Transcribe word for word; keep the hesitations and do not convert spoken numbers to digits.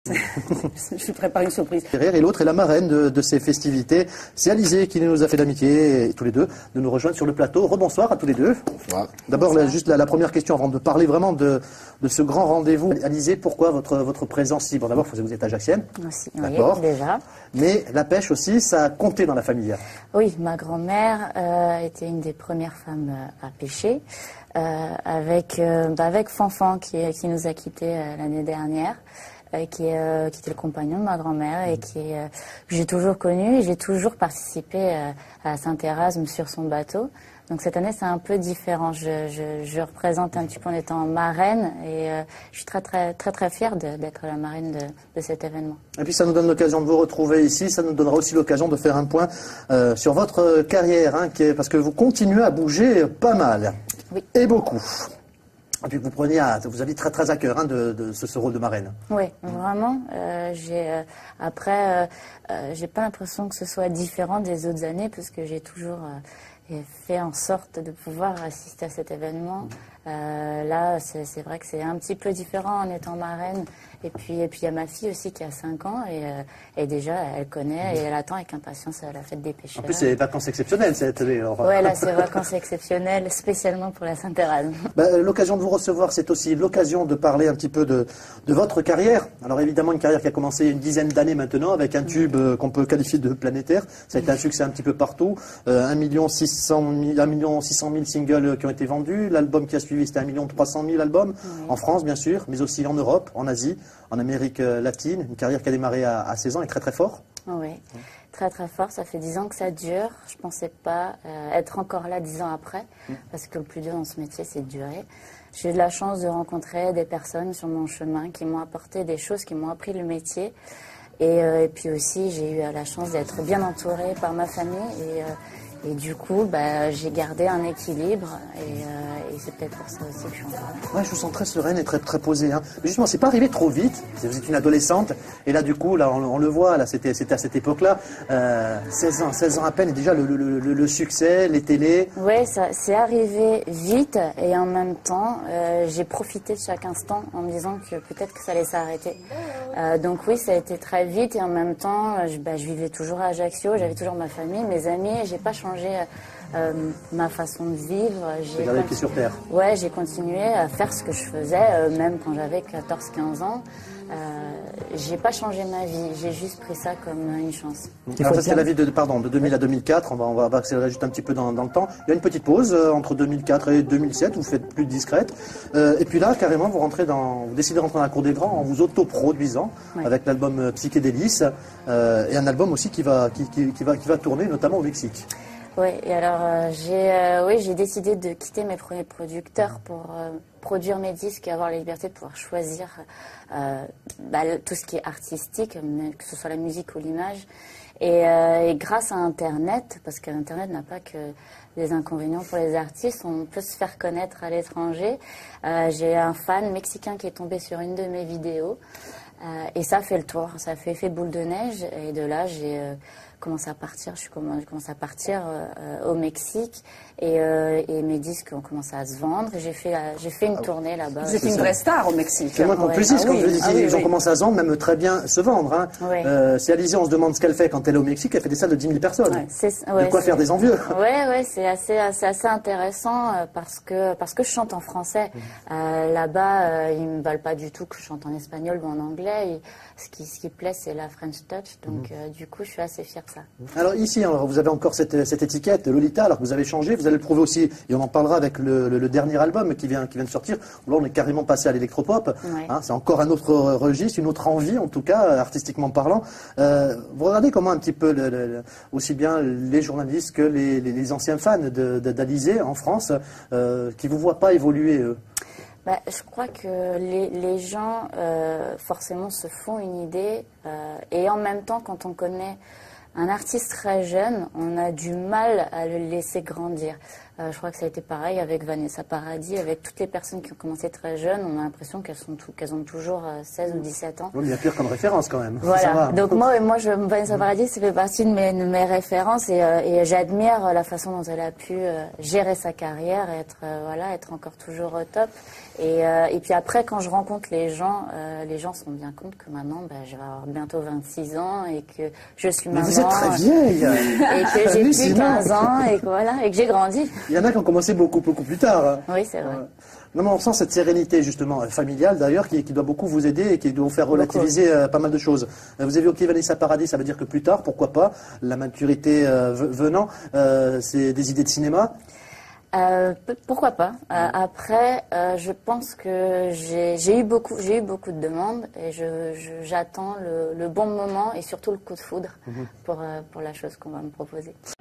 Je prépare une surprise. Et l'autre est la marraine de, de ces festivités. C'est Alizée qui nous a fait l'amitié, et tous les deux, de nous rejoindre sur le plateau. Rebonsoir à tous les deux. Bonsoir. D'abord, la, juste la, la première question avant de parler vraiment de, de ce grand rendez-vous. Alizée, pourquoi votre, votre présence ici? Bon, d'abord, vous êtes ajaxienne. Aussi, D'accord. Oui, déjà. Mais la pêche aussi, ça a compté dans la famille. Oui, ma grand-mère euh, était une des premières femmes euh, à pêcher, euh, avec, euh, bah, avec Fanfan qui, qui nous a quittés euh, l'année dernière. Euh, qui, est, euh, qui était le compagnon de ma grand-mère et qui euh, que j'ai toujours connu et j'ai toujours participé euh, à Saint-Erasme sur son bateau. Donc cette année c'est un peu différent. Je, je, je représente un petit peu en étant marraine et euh, je suis très très très très fière d'être la marraine de, de cet événement. Et puis ça nous donne l'occasion de vous retrouver ici. Ça nous donnera aussi l'occasion de faire un point euh, sur votre carrière, hein, qui est, parce que vous continuez à bouger pas mal. Oui. Et beaucoup. Et puis vous preniez, à, vous aviez très très à cœur hein, de, de ce, ce rôle de marraine. Oui, vraiment. Euh, j'ai euh, après, euh, euh, j'ai pas l'impression que ce soit différent des autres années parce que j'ai toujours euh, fait en sorte de pouvoir assister à cet événement. Euh, là, c'est vrai que c'est un petit peu différent en étant marraine. Et puis, et puis il y a ma fille aussi qui a cinq ans et, euh, et déjà elle connaît et elle attend avec impatience la fête des pêcheurs. En plus, c'est des vacances exceptionnelles cette année. Oui, là, c'est vacances exceptionnelles, spécialement pour la Saint-Erasme. Bah, l'occasion de vous recevoir, c'est aussi l'occasion de parler un petit peu de, de votre carrière. Alors évidemment, une carrière qui a commencé il y a une dizaine d'années maintenant, avec un tube euh, qu'on peut qualifier de planétaire. Ça a été un succès un petit peu partout. Euh, un million six cent mille singles qui ont été vendus. L'album qui a suivi, c'était un million trois cent mille albums. Oui. En France, bien sûr, mais aussi en Europe, en Asie, en Amérique latine. Une carrière qui a démarré à, à seize ans et très très fort. Oui. Oui. Très très fort, ça fait dix ans que ça dure. Je ne pensais pas euh, être encore là dix ans après, mmh. parce que le plus dur dans ce métier, c'est de durer. J'ai eu de la chance de rencontrer des personnes sur mon chemin qui m'ont apporté des choses, qui m'ont appris le métier. Et, euh, et puis aussi, j'ai eu la chance d'être bien entourée par ma famille. Et, euh, et du coup, bah, j'ai gardé un équilibre. Et, euh, et c'est peut-être pour ça aussi que je suis encore là. Ouais, je vous sens très sereine et très, très posée. Hein. Mais justement, c'est pas arrivé trop vite. Vous êtes une adolescente. Et là, du coup, là, on, on le voit, là, c'était à cette époque-là. Euh, seize ans, seize ans à peine. Et déjà, le, le, le, le succès, les télés. Oui, ça c'est arrivé vite. Et en même temps, euh, j'ai profité de chaque instant en me disant que peut-être que ça allait s'arrêter. Euh, donc oui, ça a été très vite. Et en même temps, je, bah, je vivais toujours à Ajaccio. J'avais toujours ma famille, mes amis. J'ai pas changé euh, ma façon de vivre. J'ai gardé le pied sur terre. Ouais, j'ai continué à faire ce que je faisais, euh, même quand j'avais quatorze quinze ans. Euh, j'ai pas changé ma vie, j'ai juste pris ça comme une chance. Alors ça c'est la vie de, pardon, de deux mille à deux mille quatre, on va, on va accélérer juste un petit peu dans, dans le temps. Il y a une petite pause euh, entre deux mille quatre et deux mille sept, vous faites plus discrète. Euh, et puis là, carrément, vous rentrez dans, vous décidez de rentrer dans la cour des grands en vous auto-produisant, oui. avec l'album euh, Psychédélis, euh, et un album aussi qui va, qui, qui, qui, va, qui va tourner notamment au Mexique. Oui, et alors euh, j'ai euh, oui, j'ai décidé de quitter mes premiers producteurs pour euh, produire mes disques et avoir la liberté de pouvoir choisir euh, bah, tout ce qui est artistique, que ce soit la musique ou l'image. Et, euh, et grâce à Internet, parce qu'Internet n'a pas que des inconvénients pour les artistes, on peut se faire connaître à l'étranger. Euh, j'ai un fan mexicain qui est tombé sur une de mes vidéos euh, et ça fait le tour, ça fait effet boule de neige. Et de là, j'ai euh, commencé à partir, je suis commencé à partir euh, au Mexique et, euh, et mes disques ont commencé à se vendre. J'ai fait, euh, j'ai fait une ah, tournée là-bas. Vous êtes une vraie star au Mexique. C'est moi qu'on plus dise, ah, comme oui. je disais, ah, oui, ils ont oui. commencé à se vendre, même très bien se vendre. Hein. Oui. Euh, si Alizée, on se demande ce qu'elle fait quand elle est au Mexique, elle fait des salles de dix mille personnes. Ouais, ouais, de quoi faire des envieux. Oui, ouais, c'est assez, assez, assez intéressant euh, parce que, parce que je chante en français. Mmh. Euh, Là-bas, euh, ils ne me valent pas du tout que je chante en espagnol ou en anglais. Et ce, qui, ce qui plaît, c'est la French touch. Donc, mmh. euh, du coup, je suis assez fière de ça. Alors ici, alors, vous avez encore cette, cette étiquette Lolita, alors que vous avez changé. Vous allez le prouver aussi, et on en parlera avec le, le, le dernier album qui vient, qui vient de sortir. Là, on est carrément passé à l'électropop. Ouais. Hein, c'est encore un autre registre, une autre envie, en tout cas, artistiquement parlant. Euh, vous regardez comment un petit peu, le, le, aussi bien les journalistes que les, les, les anciens fans d'Alizée en France, euh, qui ne vous voient pas évoluer, eux. Bah, je crois que les, les gens, euh, forcément, se font une idée. Euh, et en même temps, quand on connaît un artiste très jeune, on a du mal à le laisser grandir. Euh, je crois que ça a été pareil avec Vanessa Paradis, avec toutes les personnes qui ont commencé très jeunes. On a l'impression qu'elles sont tout, qu'elles ont toujours euh, seize ou dix-sept ans. Oui, il y a pire comme référence quand même. Voilà. Donc moi, moi, je, Vanessa Paradis, ça fait partie de mes, de mes références et, euh, et j'admire la façon dont elle a pu euh, gérer sa carrière, et être euh, voilà, être encore toujours au top. Et, euh, et puis après, quand je rencontre les gens, euh, les gens se rendent bien compte que maintenant, bah, je vais avoir bientôt vingt-six ans et que je suis maman. Mais vous êtes très vieille. Et que j'ai plus quinze ans et que voilà, et que j'ai grandi. Il y en a qui ont commencé beaucoup, beaucoup plus tard. Oui, c'est vrai. Ouais. Non, mais on sent cette sérénité, justement, familiale, d'ailleurs, qui, qui doit beaucoup vous aider et qui doit vous faire relativiser euh, pas mal de choses. Euh, vous avez évoqué Vanessa Paradis, ça veut dire que plus tard, pourquoi pas, la maturité euh, venant, euh, c'est des idées de cinéma? Euh, pourquoi pas. Euh, après, euh, je pense que j'ai eu beaucoup, j'ai eu beaucoup de demandes et je, je, j'attends le, le bon moment et surtout le coup de foudre mmh. pour, euh, pour la chose qu'on va me proposer.